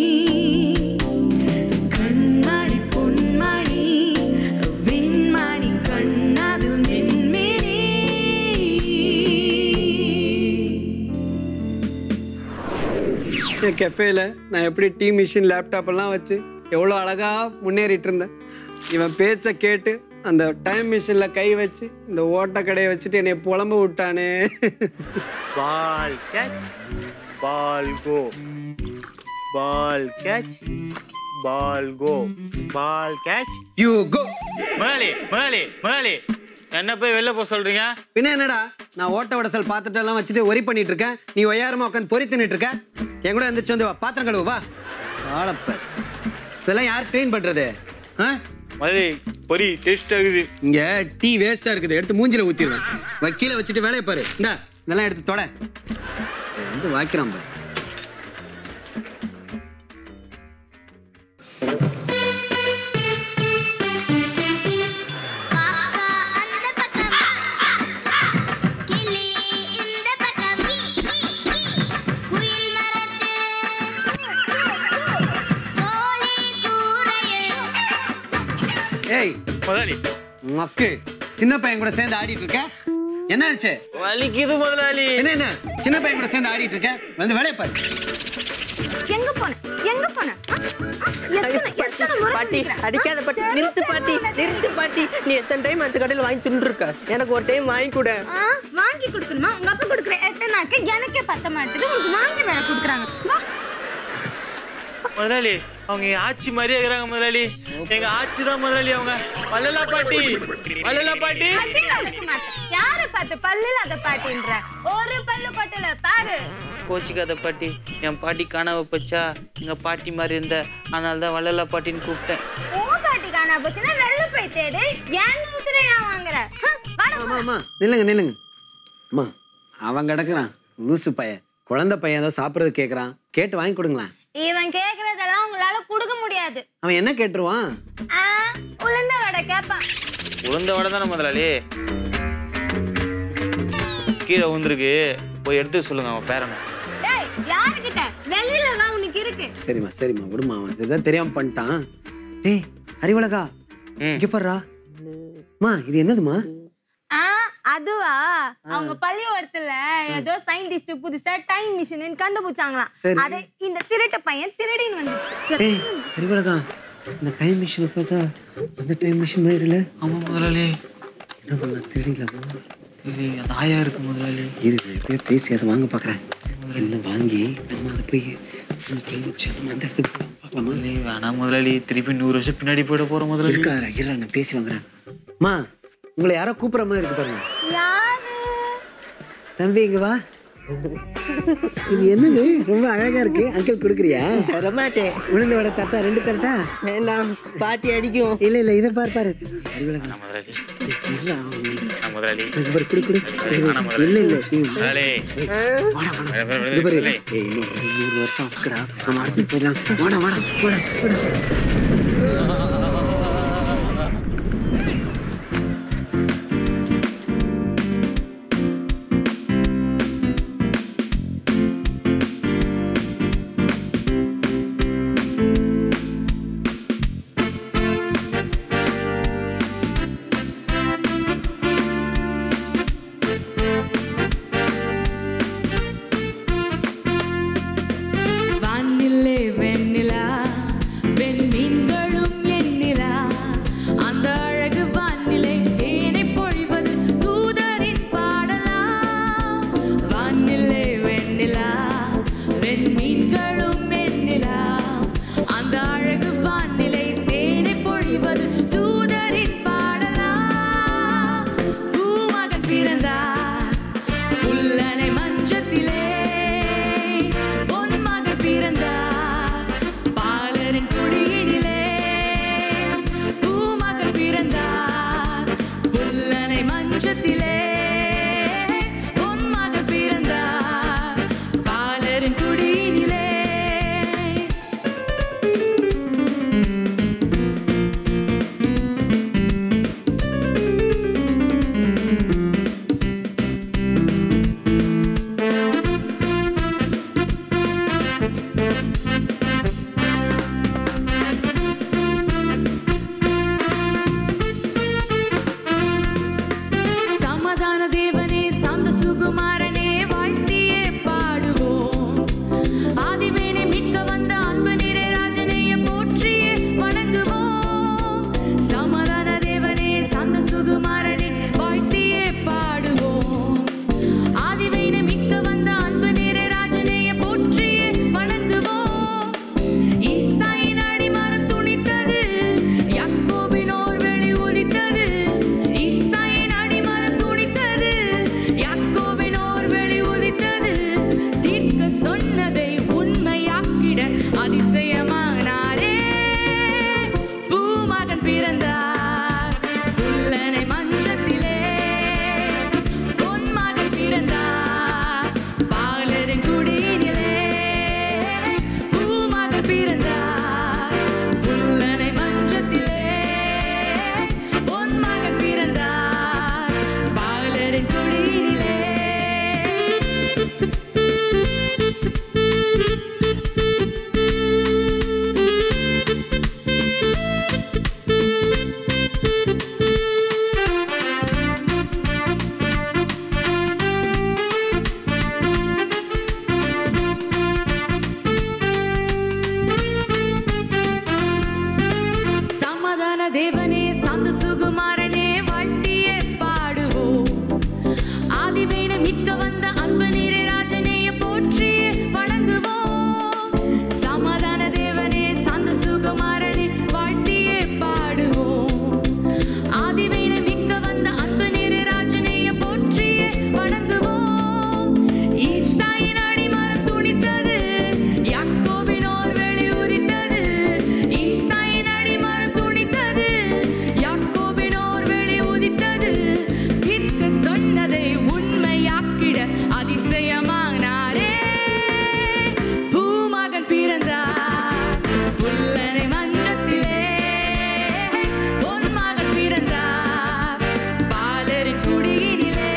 கண்மணி பொன்மணி விண்மணி கண்ணதில் மின்மினி கெஃபேல நான் எப்படி டீ மிஷின் லேப்டாப் எல்லாம் வச்சு எவ்வளோ அழகா முன்னேறிட்டு இருந்தேன். இவன் பேச்சை கேட்டு அந்த டைம் மிஷின்ல கை வச்சு இந்த ஓட்ட கடையை வச்சுட்டு என்னை புலம்ப விட்டானே. Ball catch ball go ball catch ball go ball catch you go. முதலாளி முதலாளி முதலாளி என்ன போய் வெளில போக சொல்றீங்க? பின்ன என்னடா நான் ஓட்ட வடசல் பாத்திரத்தை எல்லாம் வச்சுட்டு ஒரி பண்ணிட்டு இருக்கேன், நீ ஒய்யாரமா உட்காந்து பொறி தின்னுட்டு இருக்க. என் கூட எந்திரிச்சு வந்து வா, பாத்திரம் கழுவு வா. ஆளப்ப இதெல்லாம் யார் ட்ரெயின் பண்றது? முதலாளி பொரி டேஸ்ட் ஆகுது. இங்க டீ வேஸ்டா இருக்குது, எடுத்து மூஞ்சில ஊத்திடுவேன். வக்கீல வச்சுட்டு வேலையை பாரு. இந்தா இதெல்லாம் எடுத்து தொட வந்து வாய்க்கிறான் பாரு. ஏய் முதலாளி மக்கு சின்ன பையன் கூட சேர்ந்து ஆடிட்டு இருக்க, என்ன ஆச்சு? வலிக்குது முதலாளி. என்ன என்ன சின்ன பையன் கூட சேர்ந்து ஆடிட்டு இருக்க, வந்து வேலையை பாரு. எங்க போன எங்க போன பாட்டி அடிக்காத பாட்டி, நிறுத்து பாட்டி நிறுத்து பாட்டி. நீ எத்தனை டைம் அந்த கடையில் வாங்கி தின்னு இருக்க, எனக்கு ஒரு டைம் வாங்கி கொடு. வாங்கி கொடுக்கணுமா? உங்க அப்பா கொடுக்குற எட்டனாக்கு எனக்கே பத்த மாட்டேது, உங்களுக்கு வாங்கி வேற கொடுக்குறாங்க. வா முதலாளி அவங்க ஆச்சி மாதிரியே இருக்கிறாங்க முதலாளி. எங்க ஆச்சி தான் முதலாளி. அவங்க வள்ளலா பாட்டி வள்ளலா பாட்டி. யார பார்த்து பல்லுல அத பாட்டின்ற ஒரு பல்லு கொட்டல பாரு. கோச்சிக்காத பாட்டி, என் பாட்டி காணாம போச்சா, எங்க பாட்டி மாதிரி இருந்த, அதனால தான் வள்ளலா பாட்டின்னு கூப்பிட்டேன். ஓ பாட்டி காணாம போச்சுன்னா வெள்ள போய் தேடு, ஏன் உசுரையா வாங்குற? ஆமா ஆமா நில்லுங்க நில்லுங்க. அம்மா அவன் கிடக்குறான் லூசு பையன், குழந்தை பையன் ஏதோ சாப்பிட்றது கேட்குறான், கேட்டு வாங்கி கொடுங்களேன். இவன் கேக்குறதெல்லாம் உங்களால கொடுக்க முடியாது. அவன் என்ன கேட்டுருவான்? உளுந்த வடை கேட்பான். உளுந்த வடை தானே முதலாளி? கீழே உந்திருக்கு, போய் எடுத்து சொல்லுங்க அவன் பேரனை. டேய் யார்கிட்ட? வெளியில வா, உனக்கு இருக்கு. சரிம்மா சரிம்மா விடுமா, அவன் இதான் தெரியாம பண்ணிட்டான். டேய் அறிவழகா இங்க பாருடா. அம்மா இது என்னதுமா? அதுவா, அவங்க பள்ளிக்கூடத்துல ஏதோ சயின்டிஸ்ட் புதுசா டைம் மிஷின் கண்டுபிடிச்சாங்களாம். அது இந்த திருட்டு பையன் திருடின்னு வந்துச்சு. டேய் அறிவழகா இந்த டைம் மிஷினை பார்த்தா அந்த டைம் மிஷின் மாதிரி இல்லை? ஆமா முதலாளி. என்ன பண்ண தெரியலமா? இது அந்த ஆயா இருக்கு முதலாளி. இருக்கு எப்படியே பேசி அதை வாங்க பார்க்குறேன். எல்லாம் வாங்கி நம்ம அதை போய் கை வச்சு நம்ம அந்த இடத்துக்கு பார்க்கலாமா? வேணாம் முதலாளி, திருப்பி நூறு வருஷம் பின்னாடி போயிட போறோம் முதலாளி. இருக்காரா இருடா, நான் பேசி வாங்குறேன். அம்மா உங்களை யாரோ கூப்பிட்ற மாதிரி இருக்கு பாருங்க. யாரு? தம்பி இங்க வா. இது என்னது ரொம்ப அழகா இருக்கு, அங்கிள் கொடுக்குறியா? தரமாட்டேன். உளுந்த வடை தட்டா ரெண்டு தட்டா? வேண்டாம் பாட்டி அடிக்கும். இல்ல இல்ல இதை பாரு பாரு. முதலாளி குடு குடு. இல்ல இல்ல நூறு வருஷம் ஆக்குடா, நம்ம அடுத்து போயிடலாம். வாடா வாடா வாடா வாடா. வானிலே வெண்ணிலா வெண்மீன் மஞ்சத்திலே பொன் மகன் பிறந்தார் பாலரின் குடியினிலே. சமாதான தேவனே சாந்த சுகுமாரனே வாழ்த்தியே பாடுவோம். ஆதிவேனை மீட்க வந்த அன்பு நிறை ராஜனைய போற்றியே வணங்குவோம். சமாதான தேவனே சாந்த சுகுமாரனே வாழ்த்தியே பாடுவோம். ஆதிவேனை மீட்க வந்த அன்பு நிறை ராஜனைய போற்றியே வணங்குவோம். ஈசாயின் அடிமரம் துணித்தது யாக்கோபினோர் வெளி ஒலித்தது. ஈசாயின் அடிமரம் துணித்தது யாக்கோபினோர் வெளி ஒலித்தது. தீர்க்க சொன்னதை உண்மையாக்கிட அதிசயமானாரே. பூமகன் பிறந்தார் புல்லனை மஞ்சத்திலே. பொன்மகன் பிறந்தார் பாலரின் குடியினிலே. பூமகன் பிறந்தார் புல்லனை மஞ்சத்திலே. பொன்மகன் பிறந்தார் பாலரின் குடியினிலே. சமாதான தேவனே சாந்த சுகுமாரனே வாழ்த்தியே பாடுவோம். ஆதிவேனை மீட்க வந்த அன்பு நீரே ராஜனைய போற்றியே வணங்குவோம். சமாதான தேவனே சாந்த சுகுமாரனே வாழ்த்தியே பாடுவோம். ஆதிவேனை மீட்க வந்த அன்பு நீரே ராஜனைய போற்றியே வணங்குவோம். ஈசாயின் அடிமரம் துணித்தது யாக்கோபினோர் வெளி உரித்தது. ஈசாயின் அடிமரம் துணித்தது யாக்கோபினோர் வெளி உதித்தது. தீர்க்க சொன்னதை உண்மையாக்கிட அதிசயமானாரே. பூமகன் பிறந்தார் புல்லனை மஞ்சத்திலே. பொன்மகன் பிறந்தார் பாலரின் குடியினிலே.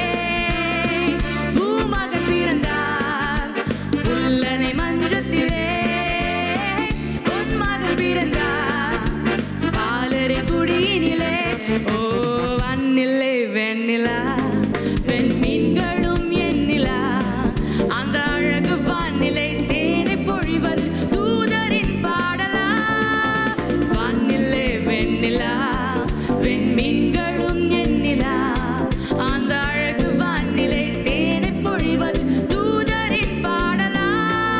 பூமகன் பிறந்தார் புல்லனை மஞ்சத்திலே. பொன்மகன் பிறந்தார் பாலரின் குடியினிலே. ஓ வன்னிலே வெண்ணிலா வெண்மீன்களும் எண்ணிலா. அந்த அழகு வானிலை தேனை பொழிவது தூதரின் பாடலா. வானிலே வெண்ணிலா வெண்மீன்களும் எண்ணிலா. அந்த அழகு வானிலை தேனை பொழிவது தூதரின் பாடலா.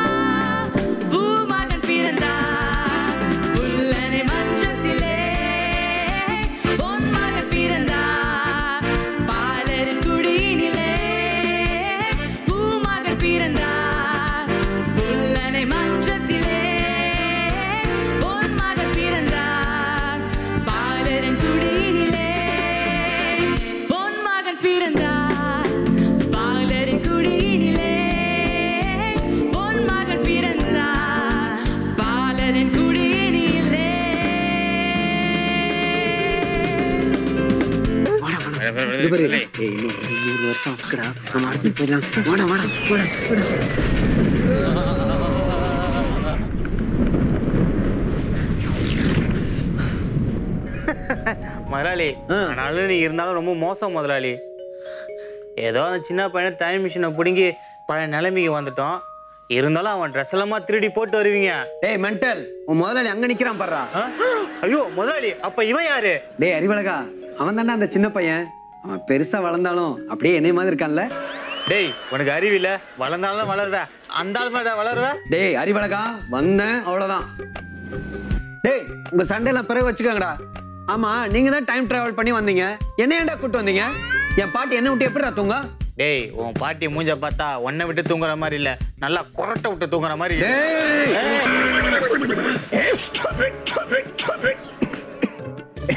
பூமகன் பிறந்தார் புல்லனை மஞ்சத்திலே. பொன்மகன் பிறந்தார் பாலரின் குடியினிலே. பூமகன் பிறந்தார் புல்லனை மஞ்சத்திலே. பொன்மகன் பிறந்தார் பாலரின் குடியினிலே. பொன்மகன் பிறந்தார் பாலரின் குடியினிலே. பொன்மகன் பிறந்தார் பாலரின் குடியினிலே. இது பாரு. ஏய், இன்னும் ஒரு நூறு வருஷம் இருக்குடா. நம்ம அடுத்து போயிடலாம். வாடா வாடா வாடா வாடா. முதலாளி ஆனாலும் நீ இருந்தாலும் ரொம்ப மோசம் முதலாளி. ஏதோ அந்த சின்ன பையனை டைம் மிஷினை பிடுங்கி பழைய நிலைமைக்கு வந்துட்டோம். இருந்தாலும் அவன் ட்ரெஸ் எல்லாம் திருடி போட்டு வருவீங்க. டேய் மென்டல், உன் முதலாளி அங்க நிக்கிறான் பாடுறா. ஐயோ முதலாளி, அப்ப இவன் யாரு? டேய் அறிவழகா, அவன் தானே அந்த சின்ன பையன். அவன் பெருசா வளர்ந்தாலும் அப்படியே என்னைய மாதிரி இருக்கான்ல. டேய் உனக்கு அறிவில்ல, வளர்ந்தாலும் வளருவ, அந்த ஆள் மாதிரி வளருவ. டேய் அறிவழகா, வந்தேன் அவ்வளவுதான். டேய் உங்க சண்டையெல்லாம் பிறகு வச்சுக்கோங்கடா. ஆமா, நீங்க தான் டைம் டிராவல் பண்ணி வந்தீங்க. என்ன ஏன்டா கூட்டு வந்தீங்க? என் பாட்டி என்ன விட்டு எப்படிடா தூங்க? டேய் உன் பாட்டி மூஞ்ச பார்த்தா உன்னை விட்டு தூங்குற மாதிரி இல்ல, நல்லா கொரட்டை விட்டு தூங்குற மாதிரி.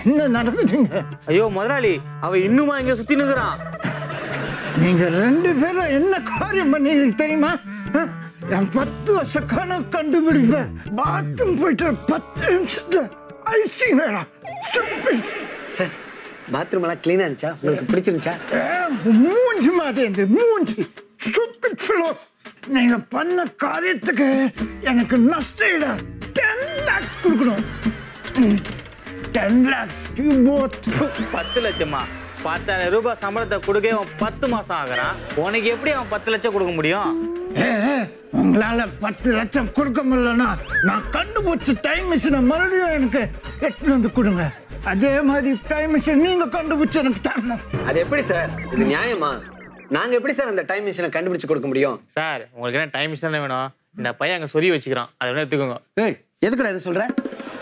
என்ன நடக்குதுங்க? ஐயோ முதலாளி, அவ இன்னுமா இங்க சுத்தி நிக்கிறான். நீங்க ரெண்டு பேரும் என்ன காரியம் பண்ணீங்க தெரியுமா? என் பத்து வருஷ கனவு கண்டுபிடிப்பேன். பாத்ரூம் போயிட்டு பத்து நிமிஷத்துல ஐசிங்கடா. சார், பாத்ரூம் எல்லாம் கிளீனா இருந்துச்சா? உங்களுக்கு பிடிச்சிருந்துச்சா? மூஞ்சி மாதிரி இந்த மூஞ்சி stupid fellows. நீங்க பண்ண காரியத்துக்கு எனக்கு நஷ்டம் டென் லேக்ஸ் கொடுக்கணும். Ten lakhs you both. பத்து லட்சமா? பத்தாயிரம் ரூபாய் சம்பளத்தை கொடுக்க அவன் பத்து மாசம் ஆகுறான். உனக்கு எப்படி அவன் பத்து லட்சம் கொடுக்க முடியும்? உங்களால பத்து லட்சம் கொடுக்க முடியலன்னா நான் கண்டுபிடிச்ச டைம் மிஷினை மறுபடியும் எனக்கு எடுத்துட்டு வந்து கொடுங்க. அதே மாதிரி டைம் மிஷின் நீங்க கண்டுபிடிச்சு எனக்கு தரணும். அது எப்படி சார்? இது நியாயமா? நாங்க எப்படி சார் அந்த டைம் மிஷினை கண்டுபிடிச்சு கொடுக்க முடியும்? சார், உங்களுக்கு என்ன டைம் மிஷின் வேணும்? இந்த பையன் அங்க சொறி வச்சுக்கிறான், அதை வேணா எடுத்துக்கோங்க. ஏய், எதுக்குடா இது சொல்ற?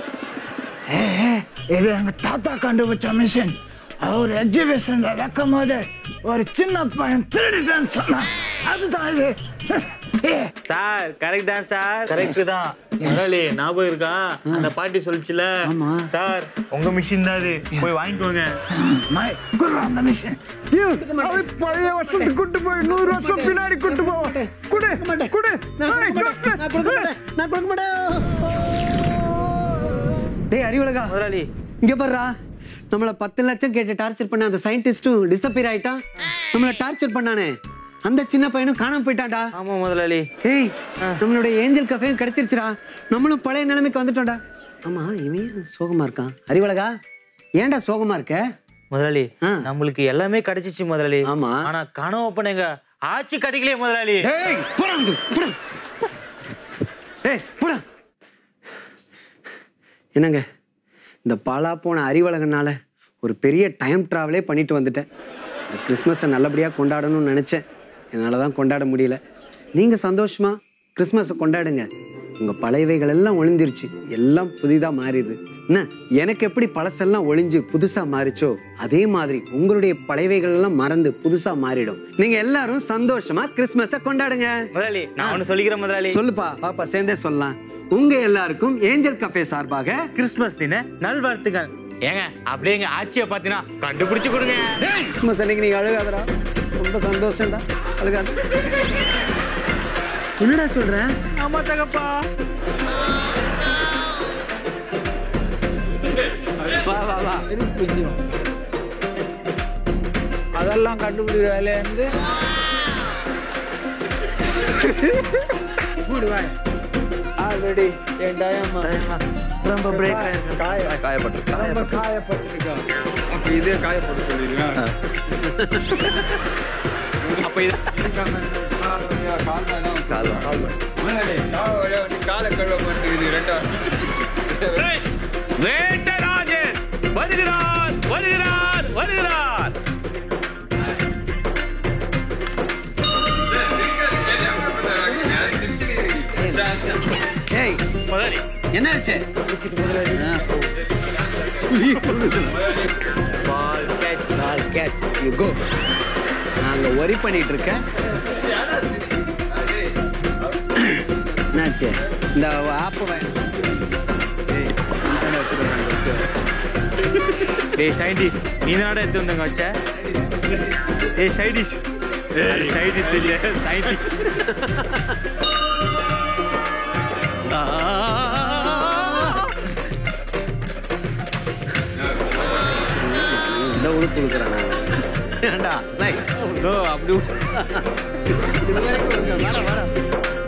இது எங்க தாத்தா கண்டுபிடிச்ச மிஷின். அவர் எக்ஸிபிஷன்ல வைக்கும் போது ஒரு சின்ன பையன் திருடிட்டான்னு சொன்னான். அதுதான் இது. சார் கரெக்ட் தான் சார், கரெக்ட் தான். முதலாளி ஞாபகம் இருக்கா? அந்த பாட்டி சொல்லிச்சுல, சார் உங்க மிஷின் தான் அது, போய் வாங்கிக்கோங்க. அந்த மிஷின் பழைய வருஷத்துக்கு கூட்டு போய் நூறு வருஷம் பின்னாடி கூட்டு போவோம். குடு குடு. நான் கொடுக்க மாட்டேன். டேய் அறிவுலகா முதலாளி, இங்க பாருடா. நம்மள பத்து லட்சம் கேட்டு டார்ச்சர் பண்ண அந்த சயின்டிஸ்டும் டிஸப்பியர் ஆயிட்டான். நம்மள டார்ச்சர் பண்ணானே அந்த சின்ன பையனும் காணாம போயிட்டான்டா. ஆமா முதலாளி. ஏய், நம்மளுடைய ஏஞ்சல் கஃபேயும் கிடைச்சிருச்சுடா. நம்மளும் பழைய நிலைமைக்கு வந்துட்டோம்டா. ஆமா, இவன் சோகமா இருக்கான். அறிவழகா, ஏன்டா சோகமா இருக்க? முதலாளி, நம்மளுக்கு எல்லாமே கிடைச்சிச்சு முதலாளி. ஆமா, ஆனா கனவு பண்ணங்க ஆட்சி கிடைக்கலையே முதலாளி. ஏய் போடா அங்க, போடா. ஏய் போடா. என்னங்க, இந்த பாலா போன அறிவழகனால ஒரு பெரிய டைம் டிராவலே பண்ணிட்டு வந்துட்டேன். இந்த கிறிஸ்மஸை நல்லபடியாக கொண்டாடணும்னு நினச்சேன். என்னால் தான் கொண்டாட முடியல. நீங்கள் சந்தோஷமா கிறிஸ்மஸை கொண்டாடுங்க. உங்கள் பழையவைகள் எல்லாம் ஒளிஞ்சிருச்சு, எல்லாம் புதிதாக மாறிடுது. என்ன, எனக்கு எப்படி பழசெல்லாம் ஒளிஞ்சு புதுசாக மாறிச்சோ அதே மாதிரி உங்களுடைய பழையவைகள் எல்லாம் மறந்து புதுசாக மாறிடும். நீங்கள் எல்லாரும் சந்தோஷமா கிறிஸ்மஸை கொண்டாடுங்க. முதலாளி, நான் ஒன்று சொல்லிக்கிறேன் முதலாளி. சொல்லுப்பா, பாப்பா சேர்ந்தே சொல்லலாம். உங்க எல்லாருக்கும் ஏஞ்சல் கஃபே சார்பாக கிறிஸ்மஸ் தின நல்வாழ்த்துக்கள். ஏங்க அப்படியே எங்க ஆட்சியை பார்த்தீங்கன்னா கண்டுபிடிச்சு கொடுங்க. கிறிஸ்மஸ் அன்னைக்கு நீங்க அழுகாதடா, ரொம்ப சந்தோஷம்டா, அழுகாத. என்னடா சொல்ற? ஆமா தகப்பா. வா வா வா. அதெல்லாம் கண்டுபிடிக்கிற வேலையா இருந்து மூடுவாய். ஆல்ரெடி என் டயமா ரொம்ப பிரேக் ஆயிருக்கு. காய காயப்பட்டு ரொம்ப காயப்பட்டிருக்கா. அப்ப இதே காயப்பட்டு சொல்லிடுங்க. அப்ப இது காலை கழுவ மாட்டேங்குது. ரெண்டா வேட்டராஜன் வருகிறார் வருகிறார் வருகிறார். ஏய் முதலாளி, என்ன ஆச்சு? Ball catch, ball catch, you go. நாங்க ஒரி பண்ணிட்டு இருக்கேன். என்னாச்சு? இந்த ஆப்பு டேய் சயின்டிஸ்ட், நீ தானடா எடுத்து வந்தங்க வச்ச? ஏய் சயின்டிஸ்ட், சயின்டிஸ்ட் இல்ல சயின்டிஸ்ட். இந்த உழுப்பு கொடுக்குறான். ஏண்டா அப்படி வர வர